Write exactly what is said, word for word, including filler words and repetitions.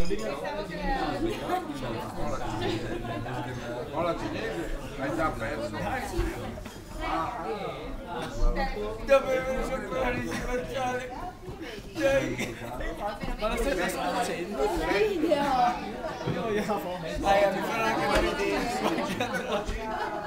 Con la cinese hai già perso. Dovevo giocare di facciale. Ma la stai facendo? Video! Dai, mi farà anche la vedere.